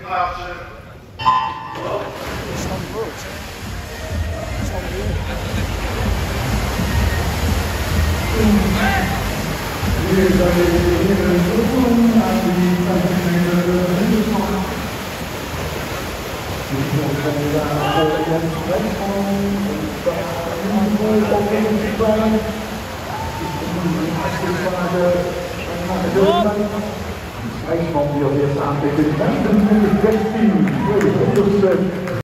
plaatsen. Rijksman die als eerste aantikt is 15 minuten 16.